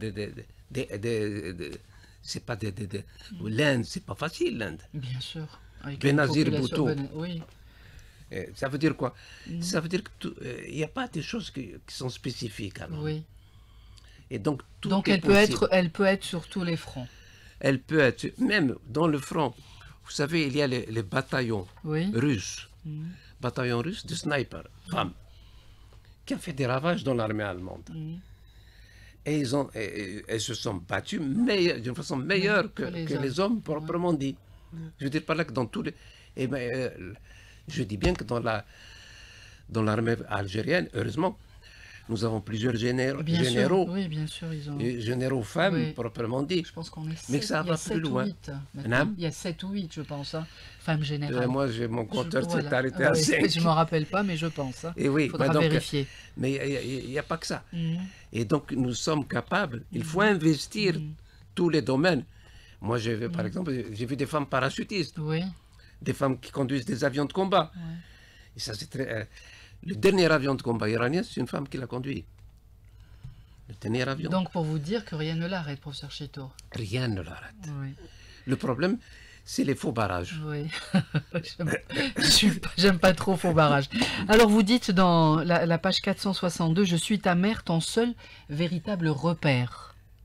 c'est pas l'Inde, c'est pas facile, l'Inde. Bien sûr. Avec Benazir une population Bhutto. Oui. Ça veut dire quoi? Ça veut dire qu'il n'y a pas des choses qui sont spécifiques. Alors. Oui. Et donc, Donc est possible. elle peut être sur tous les fronts. Elle peut être, même dans le front. Vous savez, il y a les bataillons russes. Bataillons russes de snipers, femmes, qui ont fait des ravages dans l'armée allemande. Et elles se sont battues d'une façon meilleure que les hommes, proprement dit. Je veux dire par là que dans tous les... je dis bien que dans l'armée algérienne, heureusement, nous avons plusieurs généraux, Oui, bien sûr, ils ont... généraux femmes, proprement dit. Je pense qu'on est 7, Mais que ça va plus loin. Il y a 7 ou 8, je pense, femmes générales. Moi, j'ai mon compteur s'est arrêté à 5. Je ne m'en rappelle pas, mais je pense. Et oui, faudra vérifier. Mais il n'y a pas que ça. Et donc, nous sommes capables, il faut investir tous les domaines. Moi, par exemple, j'ai vu des femmes parachutistes, des femmes qui conduisent des avions de combat. Et ça, c'est très... Le dernier avion de combat iranien, c'est une femme qui l'a conduit. Le dernier avion. Donc, pour vous dire que rien ne l'arrête, professeur Chitour. Rien ne l'arrête. Oui. Le problème, c'est les faux barrages. Oui. J'aime pas trop faux barrages. Alors, vous dites dans la page 462, « Je suis ta mère, ton seul véritable repère ».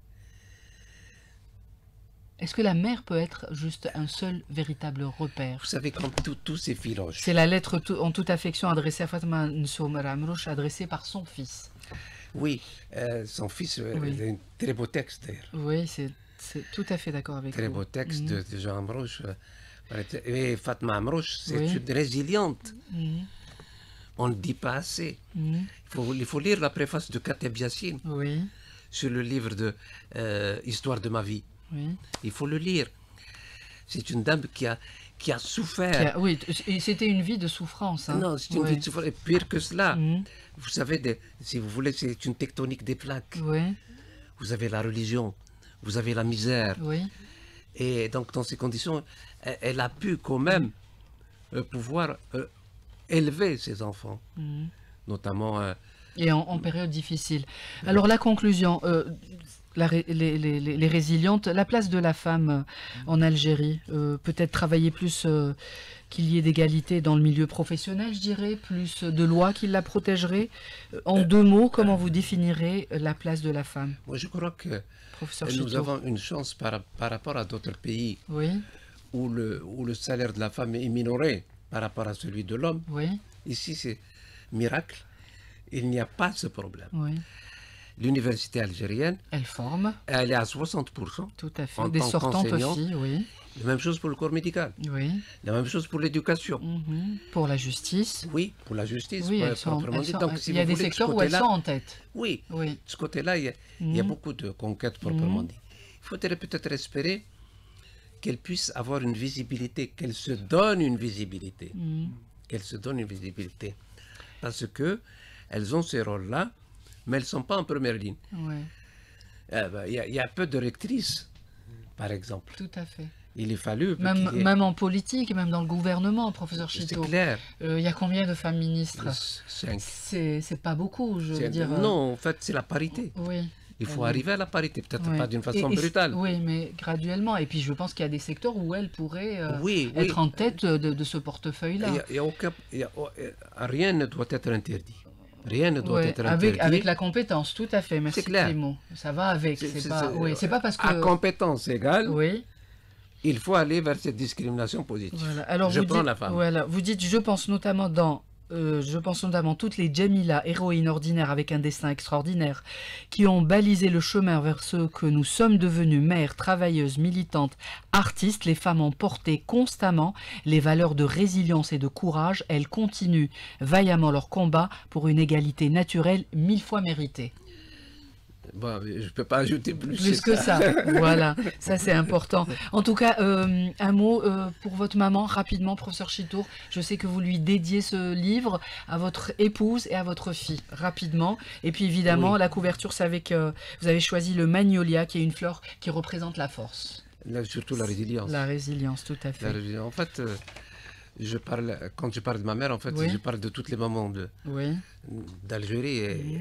Est-ce que la mère peut être juste un seul véritable repère? Vous savez, comme tous ces filoches. C'est la lettre en toute affection adressée à Fatma Nsoum Ramrouche, adressée par son fils. Oui, son fils, a un très beau texte d'ailleurs. Oui, c'est tout à fait d'accord avec vous. Très beau texte de Jean Amrouche. Et Fatma Amrouche, c'est une résiliente. On ne le dit pas assez. Il faut lire la préface de Kateb Yassine sur le livre de Histoire de ma vie. Il faut le lire. C'est une dame qui a souffert. Oui, c'était une vie de souffrance. Hein. Non, c'est une vie de souffrance. Et pire que cela, vous savez, si vous voulez, c'est une tectonique des plaques. Vous avez la religion, vous avez la misère. Et donc, dans ces conditions, elle a pu quand même pouvoir élever ses enfants. Notamment Et en période difficile. Alors la conclusion, les résilientes, la place de la femme en Algérie, peut-être travailler plus, qu'il y ait d'égalité dans le milieu professionnel, je dirais, plus de lois qui la protégeraient. En 2 mots, comment vous définirez la place de la femme? Moi, je crois que Professeur nous Chitour. avons une chance par rapport à d'autres pays Oui, où le salaire de la femme est minoré par rapport à celui de l'homme. oui, Ici, c'est miracle. Il n'y a pas ce problème. oui. L'université algérienne, Elle forme, elle est à 60%. tout à fait. En Des tant sortantes qu'enseignant, aussi, oui. La même chose pour le corps médical. Oui. La même chose pour l'éducation. Mhm. Pour la justice. Oui, pour la justice, Oui, proprement dit. Donc, si il y a vous des voulez, de ce secteurs où elles côté-là- sont en tête. Oui, Oui. de ce côté-là, il y a Mhm. beaucoup de conquêtes proprement dit. Il faudrait peut-être espérer qu'elle puisse avoir une visibilité, qu'elle se donne une visibilité. Mhm. Qu'elle se donne une visibilité. Parce que elles ont ces rôles-là, mais elles ne sont pas en première ligne. Ouais, Il y a peu de rectrices, par exemple. tout à fait. Il est fallu... Même, qu'il y ait- même en politique, même dans le gouvernement, professeur C'est Chitour. clair. Il y a combien de femmes ministres? 5. C'est pas beaucoup, je veux dire. Non, en fait, c'est la parité. Oui. Il faut Oui. arriver à la parité, peut-être Ouais. pas d'une façon Et brutale. oui, mais graduellement. Et puis je pense qu'il y a des secteurs où elle pourrait Oui, oui. être en tête de ce portefeuille-là. Rien ne doit être interdit. Rien ne doit Ouais, être interdit. avec la compétence, tout à fait. Merci C'est clair. Clément. Ça va avec. C'est pas, oui, c'est pas parce que. À compétence égale, Oui. il faut aller vers cette discrimination positive. Voilà. Alors Je vous prends dites, la femme. Voilà. Vous dites, je pense notamment toutes les Jamila, héroïnes ordinaires avec un destin extraordinaire, qui ont balisé le chemin vers ce que nous sommes devenus, mères, travailleuses, militantes, artistes. Les femmes ont porté constamment les valeurs de résilience et de courage. Elles continuent vaillamment leur combat pour une égalité naturelle 1000 fois méritée. Bon, je ne peux pas ajouter plus. Plus que ça, voilà, ça c'est important. En tout cas, un mot pour votre maman, rapidement, professeur Chitour. Je sais que vous lui dédiez ce livre à votre épouse et à votre fille, rapidement. Et puis évidemment, Oui. la couverture, c'est avec, vous avez choisi le magnolia, qui est une fleur qui représente la force. Là, surtout la résilience. La résilience, tout à La fait. résilience. En fait, quand je parle de ma mère, en fait, Oui. je parle de toutes les mamans Oui. d'Algérie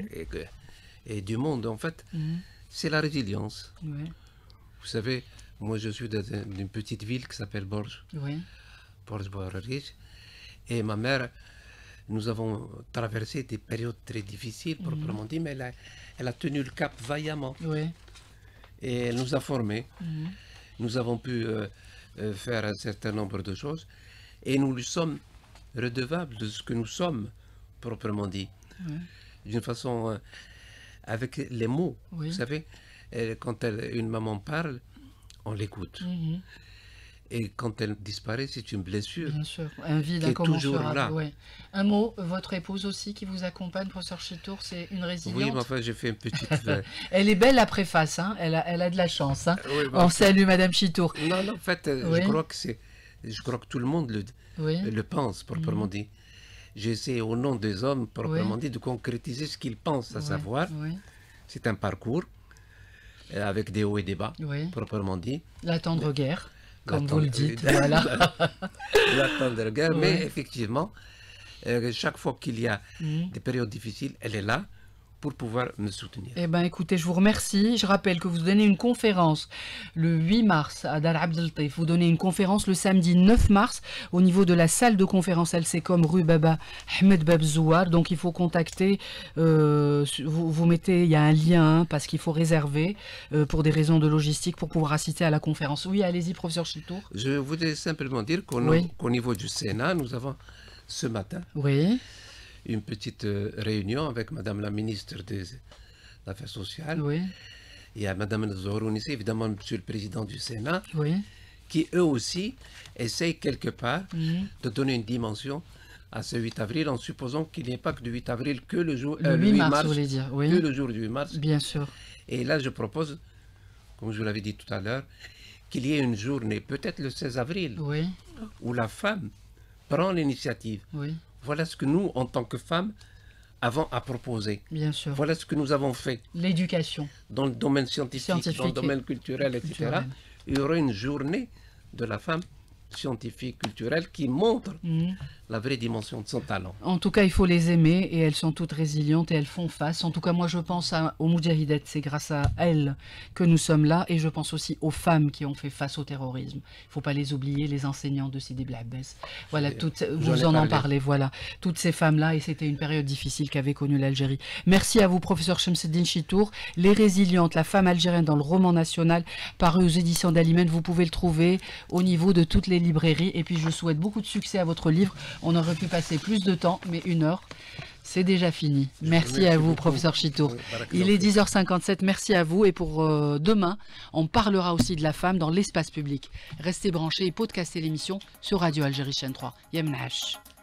et du monde. En fait, Mhm. c'est la résilience. Oui. Vous savez, moi, je suis d'une petite ville qui s'appelle Borj. Oui. Borj-Bouarriche. Et ma mère, nous avons traversé des périodes très difficiles, proprement dit, mais elle a tenu le cap vaillamment. Oui. Et elle nous a formés. Mhm. Nous avons pu faire un certain nombre de choses. Et nous lui sommes redevables de ce que nous sommes, proprement dit. Oui. D'une façon, avec les mots. Oui. Vous savez, quand une maman parle, on l'écoute. Mhm. Et quand elle disparaît, c'est une blessure. Bien sûr, un vide Qui est toujours incommensurable. là. Ouais. Un mot, votre épouse aussi qui vous accompagne, professeur Chitour, c'est une résiliente. Oui, mais enfin, j'ai fait une petite... Elle est belle la préface, hein. Elle a de la chance. Hein. Oui, On salue Madame Chitour. non, en fait, Oui. je crois que tout le monde Oui. le pense, proprement dit. J'essaie, au nom des hommes, proprement Oui. dit, de concrétiser ce qu'ils pensent, à Ouais, savoir, Oui. c'est un parcours avec des hauts et des bas, Oui. proprement dit. La tendre guerre, comme La vous le tendre- dites. Voilà. La tendre guerre, Oui. mais effectivement, chaque fois qu'il y a Mhm. des périodes difficiles, elle est là pour pouvoir me soutenir. Eh bien, écoutez, je vous remercie. Je rappelle que vous donnez une conférence le 8 mars à Dar Abdeltaïf. Vous donnez une conférence le samedi 9 mars au niveau de la salle de conférence LCCOM rue Baba Ahmed Babzouar. Donc, il faut contacter. Vous mettez, il y a un lien hein, parce qu'il faut réserver pour des raisons de logistique pour pouvoir assister à la conférence. Oui, allez-y, professeur Chitour. Je voudrais simplement dire Oui. qu'au niveau du Sénat, nous avons ce matin Oui, une petite réunion avec Madame la ministre des Affaires sociales. oui, Il y a Madame Zorounissé, évidemment Monsieur le Président du Sénat, oui. qui eux aussi essayent quelque part Mhm. de donner une dimension à ce 8 avril, en supposant qu'il n'y ait pas que du 8 avril, que le jour Le 8 mars, vous voulez dire. Oui, que le jour du 8 mars. bien sûr. Et là, je propose, comme je vous l'avais dit tout à l'heure, qu'il y ait une journée, peut-être le 16 avril, Oui, où la femme prend l'initiative. oui, Voilà ce que nous, en tant que femmes, avons à proposer. bien sûr. Voilà ce que nous avons fait L'éducation. dans le domaine scientifique, dans le Scientifique domaine culturel, etc. culturel. Il y aura une journée de la femme scientifique, culturelle, qui montre Mhm. la vraie dimension de son talent. En tout cas, il faut les aimer et elles sont toutes résilientes et elles font face. En tout cas, moi, je pense aux Moudjahidettes. C'est grâce à elles que nous sommes là et je pense aussi aux femmes qui ont fait face au terrorisme. Il ne faut pas les oublier, les enseignants de Sidi Bel Abbès. Voilà, vous en parlez, voilà. Toutes ces femmes-là et c'était une période difficile qu'avait connue l'Algérie. Merci à vous, professeur Chemseddine Chitour. Les résilientes, la femme algérienne dans le roman national, paru aux éditions d'Alimène. Vous pouvez le trouver au niveau de toutes les librairies. Et puis, je souhaite beaucoup de succès à votre livre. On aurait pu passer plus de temps, mais 1 heure, c'est déjà fini. Merci à vous, professeur Chitour. Il est 10h57, merci à vous. Et pour demain, on parlera aussi de la femme dans l'espace public. Restez branchés et podcastez l'émission sur Radio Algérie Chaîne 3. Yemnash.